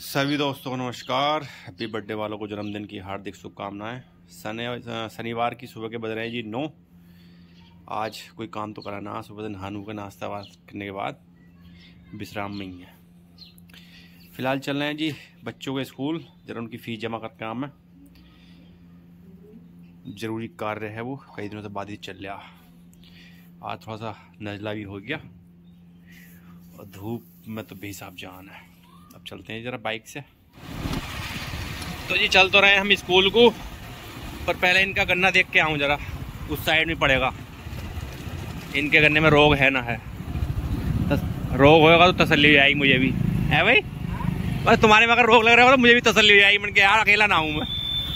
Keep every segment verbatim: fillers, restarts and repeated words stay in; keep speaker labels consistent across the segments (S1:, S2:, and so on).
S1: सभी दोस्तों को नमस्कार। हैप्पी बर्थडे वालों को जन्मदिन की हार्दिक शुभकामनाएं। शनि शनिवार की सुबह के बज रहे हैं जी नौ। आज कोई काम तो करा ना, सुबह से नहानू का नाश्ता वास्ता करने के बाद विश्राम में ही है। फिलहाल चल रहे हैं जी बच्चों के स्कूल, जरा उनकी फ़ीस जमा करके काम है। ज़रूरी कार्य है वो, कई दिनों से बाद ही चल रहा। आज थोड़ा सा नज़ला भी हो गया और धूप में तो बेहिसाब जान है। अब चलते हैं ज़रा बाइक से। तो जी चल तो रहे हैं हम स्कूल को, पर पहले इनका गन्ना देख के आऊँ जरा। उस साइड में पड़ेगा, इनके गन्ने में रोग है ना है। तस, रोग होगा तो तसल्ली हो आएगी मुझे भी, है भाई। बस तुम्हारे में अगर रोग लग रहा होगा तो मुझे भी तसल्ली हो आएगी, मन के यार अकेला ना हूँ मैं।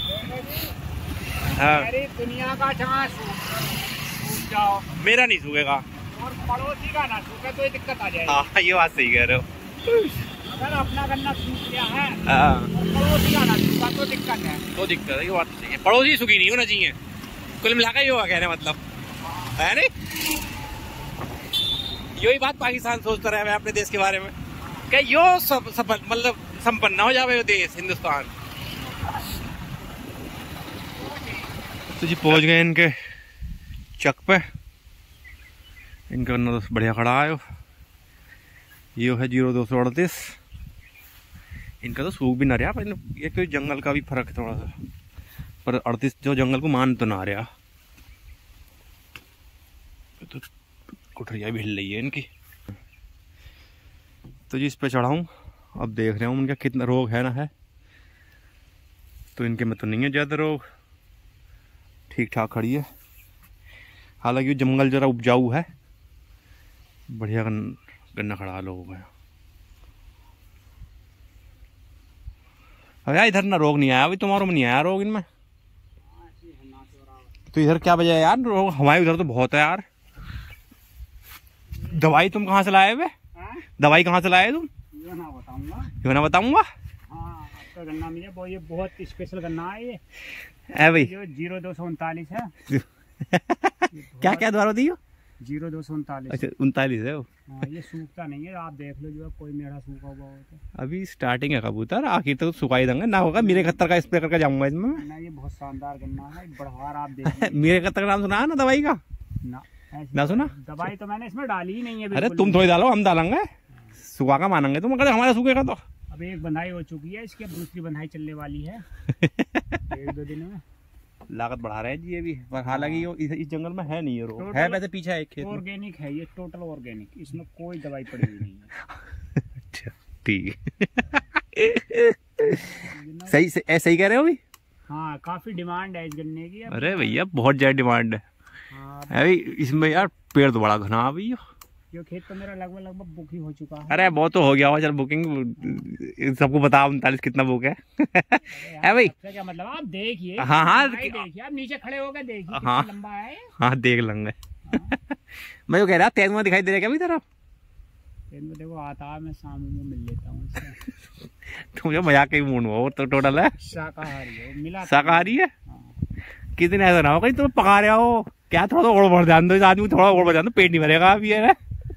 S1: हाँ,
S2: दुनिया का जहाँ जाओ
S1: मेरा नहीं सूखेगा
S2: और पड़ोसी का ना सूखे तो ये दिक्कत आ जाएगी।
S1: हाँ ये बात सही कह रहे हो।
S2: अगर अपना गन्ना सूख गया है
S1: हाँ
S2: और पड़ोसी का ना सूखा तो दिक्कत है।
S1: तो दिक्कत है, ये बात सही है। पड़ोसी सुखी नहीं होना चाहिए, कुल मिलाकर ही होगा कहने मतलब, है नहीं। यही बात पाकिस्तान सोचता रहे है अपने देश के बारे में, क्या यो सब सब मतलब संपन्न हो जावे देश हिंदुस्तान। तो जी पहुंच गए इनके चक पे। इनका गन्ना तो बढ़िया खड़ा है। ये है जीरो दो सौ अड़तीस। इनका तो सूख भी ना रहा, पर ये कोई जंगल का भी फर्क है थोड़ा सा, पर अड़तीस जो जंगल को मान तो ना रहा। तो कुठरिया भी हिल रही है इनकी। तो जी इस पे चढ़ाऊँ, अब देख रहे हूँ उनका कितना रोग है ना है। तो इनके में तो नहीं है ज़्यादा रोग, ठीक ठाक खड़ी है। हालांकि जंगल जरा उपजाऊ है, बढ़िया गन्ना खड़ा लोगों का। अब यार इधर ना रोग नहीं आया, अभी तुम्हारों में नहीं आया रोग इनमें। तो इधर क्या वजह है यार रोग? हमारे उधर तो बहुत है यार। दवाई तुम कहाँ से लाए हुए? दवाई कहाँ से लाए तुम?
S2: ये ना बताऊंगा।
S1: ये ना बताऊंगा।
S2: हाँ, आपका गन्ना मिले वो, ये बहुत स्पेशल गन्ना है ये।
S1: है भाई
S2: जो जीरो दो सौ उनतालीस है।
S1: क्या क्या द्वारा दी हो?
S2: जीरो दो सौ उनतालीस।
S1: अच्छा उनतालीस है वो।
S2: हाँ, ये सूखता नहीं है, आप देख लो जो है कोई मेढ़ा सूखा हुआ हो तो।
S1: अभी स्टार्टिंग है कबूतर, आखिर तक तो सुखाई देंगे ना होगा। मेरे खतर का स्प्रे करके जाऊंगा इसमें।
S2: ना ये बहुत शानदार गन्ना है, बढ़वार आप देख
S1: मेरे खतर का नाम सुना है ना दवाई का?
S2: ना
S1: ना सुना?
S2: दवाई तो मैंने इसमें डाली ही नहीं है।
S1: अरे तुम थोड़ी डालो, हम डालेंगे, सुखा का मानेंगे तुम, अगर हमारा सूखेगा तो।
S2: अब एक बंधाई हो चुकी है, इसकी अब दूसरी बंधाई चलने वाली है एक दो दिन में।
S1: लागत बढ़ा रहे हैं जी ये भी, पर हालांकि ये इस, इस जंगल में है नहीं ये रोग है, वैसे पीछे एक खेत
S2: ऑर्गेनिक है ये, टोटल ऑर्गेनिक, इसमें कोई दवाई पड़ी हुई नहीं है।
S1: अच्छा ठीक सही से, सही कह रहे हो भी।
S2: हाँ, काफी डिमांड है इस गन्ने की।
S1: अरे भैया बहुत ज्यादा डिमांड है।
S2: हाँ
S1: भाई इसमें यार पेड़ तो बड़ा घना है भैया।
S2: ये खेत तो मेरा लगभग लगभग बुक ही हो चुका है।
S1: अरे बहुत तो हो गया हुआ, चल बुकिंग सबको बताओ उनतालीस कितना बुक है। है भाई
S2: क्या मतलब, आप देखिए।
S1: हाँ हाँ
S2: देखिए, आप नीचे खड़े होकर देखिए
S1: हाँ
S2: लंबा है।
S1: हाँ देख लेंगे। मैं जो कह रहा तेज दिखाई दे रहा क्या अभी तरफ?
S2: देखो आता है, मैं शाम में मिल लेता हूँ।
S1: तुम जो मजाक ही मूड हो तो टोटल है
S2: शाकाहारी है, मिला
S1: शाकाहारी है। किस दिन ऐसा ना हो कहीं तुम पका रहे हो क्या? थोड़ा और बढ़ जान दो इस आदमी, थोड़ा और बढ़ जान दो, पेट नहीं भरेगा अभी है।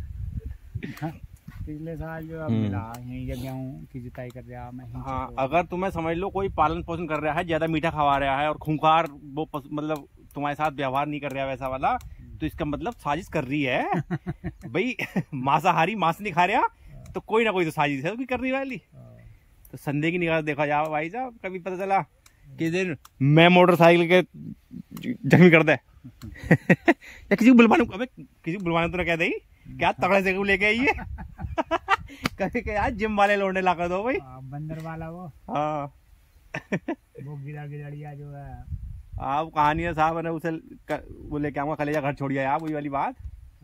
S2: पिछले साल जो मिला यही गेहूं की जुताई कर रहा मैं।
S1: हाँ, अगर तुम्हें समझ लो कोई पालन पोषण कर रहा है, ज्यादा मीठा खवा रहा है और खूंखार वो मतलब तुम्हारे साथ व्यवहार नहीं कर रहा है वैसा वाला, तो इसका मतलब साजिश कर रही है भाई। मांसाहारी मांस नहीं खा रहा तो कोई ना कोई तो साजिश है उसकी कर रही वाली। तो संदेह की निगाह देखा जाओ भाई साहब, कभी पता चला किस दिन मैं मोटरसाइकिल के जख्मी कर दे या किसी को बुलवाने, अबे किसी को बुलवाने तो ना कह दे क्या तगड़े से लेके आई है। कभी के यार जिम वाले लौंडे ला कर दो भाई,
S2: बंदर वाला वो।
S1: हाँ
S2: वो गिरा गिरड़िया जो है
S1: आप कहानी है साहब ने उसे वो लेके आऊंगा, कलेजा घर छोड़ गया वही वाली बात।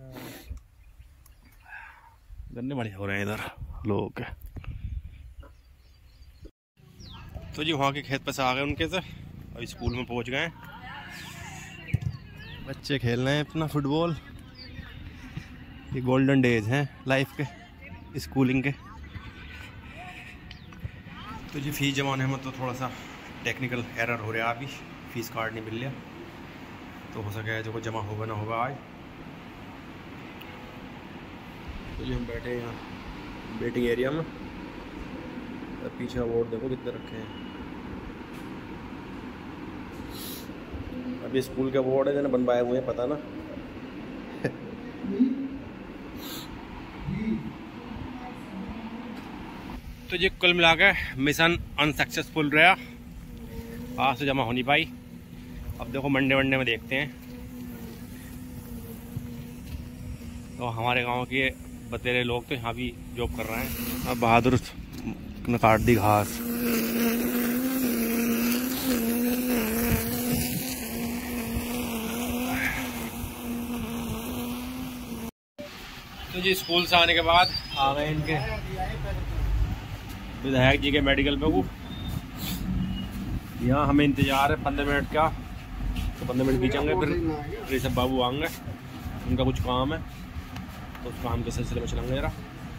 S1: गन्ने बढ़िया हो रहे हैं इधर लोग के। तो जी वहाँ के खेत पे से आ गए उनके से, अभी स्कूल में पहुँच गए। बच्चे खेल रहे हैं अपना फुटबॉल। ये गोल्डन डेज हैं लाइफ के, स्कूलिंग के। तो जी फीस जमाने में तो थोड़ा सा टेक्निकल एरर हो रहा है, अभी फीस कार्ड नहीं मिल रहा, तो हो सके जो जमा होगा ना होगा आज। तो जी हम बैठे हैं यहाँ वेटिंग एरिया में। पीछे अवार्ड देखो कितने रखे हैं। अभी स्कूल के अवार्ड है जिन्हें बनवाए हुए हैं, पता ना। तो ये कुल मिला के मिशन अनसक्सेसफुल रहा, आज से जमा हो नहीं पाई। अब देखो मंडे मंडे में देखते हैं। तो हमारे गांव के बतेरे लोग तो यहाँ भी जॉब कर रहे हैं। अब बहादुर ने काट दी घास। तो जी स्कूल से आने के बाद आ गए इनके विधायक जी के मेडिकल पे। वो यहाँ हमें इंतजार है पंद्रह मिनट का, तो पंद्रह मिनट खींचेंगे, फिर ऋषभ बाबू आएंगे, उनका कुछ काम है तो उस काम के सिलसिले में चलेंगे जरा।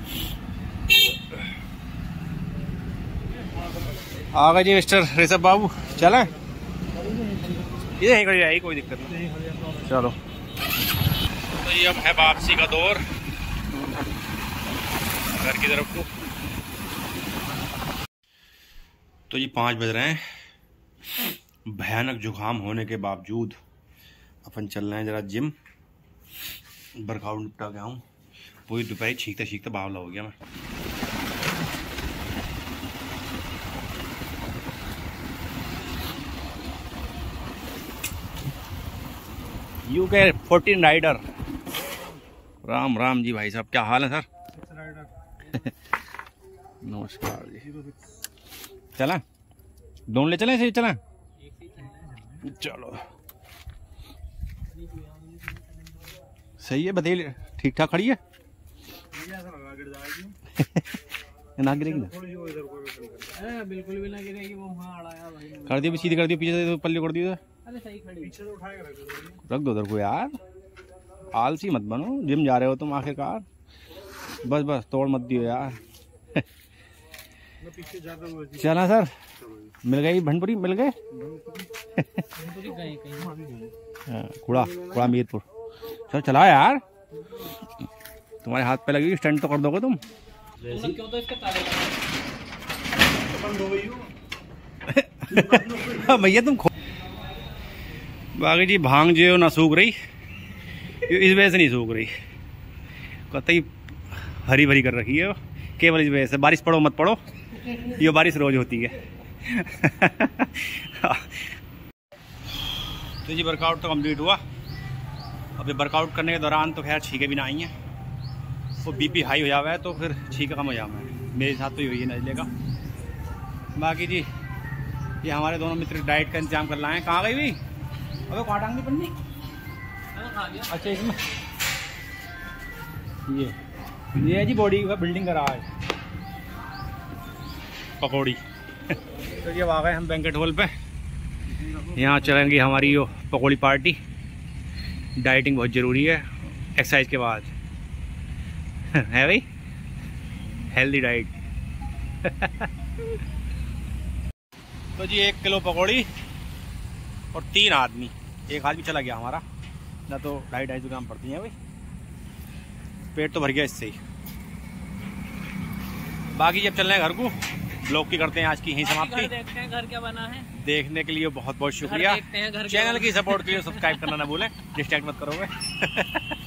S1: आ गए जी मिस्टर ऋषभ बाबू, चलें? ये यहीं खड़ी रहेगी, कोई दिक्कत नहीं, चलो। तो ये अब है वापसी का दौर घर की तरफ को। तो ये पाँच बज रहे हैं। भयानक जुकाम होने के बावजूद अपन चल रहे हैं जरा जिम। वर्कआउट निपटा गया हूँ, पूरी दोपहर छींकते छींकते बावला हो गया मैं। U K fourteen rider. Ram Ram ji भाई साहब, क्या हाल है सर? नमस्कार जी। चलें दोनों ले चलें, सही चलें? चलो सही है, बताइए ठीक ठाक खड़ी है ना? गिरेगी ना?
S2: बिल्कुल भी ना गिरेगी, वो वहाँ अड़ा है भाई।
S1: कर दियो सीधी कर दियो, पीछे से पल्ले कर दियो।
S2: अरे सही खड़ी, पीछे से उठा के रख दो,
S1: रख दो उधर को यार। आलसी मत बनो, जिम जा रहे हो तुम आखिरकार। बस बस तोड़ मत दियो यार। चला सर, मिल गई भंडपुरी, मिल गए कुड़ा कुड़ा मीरपुर। चल चला यार, तुम्हारे हाथ पे लगी, स्टंट तो कर दोगे तुम। भैया तुम बाकी जी भांग जो ना सूख रही, इस वजह से नहीं सूख रही, कतई हरी भरी कर रखी है केवल इस वजह से। बारिश पढ़ो मत पढ़ो, ये बारिश रोज होती है। तो जी वर्कआउट तो कंप्लीट हुआ। अभी वर्कआउट करने के दौरान तो खैर छींके भी ना आई हैं, वो बीपी हाई हो जावा है तो फिर छींके कम हो जावा है। मेरे साथ तो यही है नजले का। बाकी जी ये हमारे दोनों मित्र डाइट का इंतजाम कर रहे हैं। कहाँ गई भी? अबे काटांग नहीं पड़नी। अच्छा इसमें ये ये है जी बॉडी का बिल्डिंग करा है पकौड़ी। तो ये आ गए हम बैंकेट हॉल पे, यहाँ चलेंगी हमारी यो पकौड़ी पार्टी। डाइटिंग बहुत ज़रूरी है एक्सरसाइज के बाद, है भाई, हेल्दी डाइट। तो जी एक किलो पकौड़ी और तीन आदमी, एक आदमी चला गया हमारा ना, तो ढाई ढाई सौ ग्राम पड़ती हैं भाई। पेट तो भर गया इससे ही। बाकी जब चल रहे हैं घर को, ब्लॉग की करते हैं आज की यहीं समाप्ति।
S2: देखते हैं घर क्या बना है,
S1: देखने के लिए बहुत बहुत शुक्रिया। चैनल की सपोर्ट के लिए सब्सक्राइब करना ना भूलें, डिस्ट्रैक्ट मत करोगे।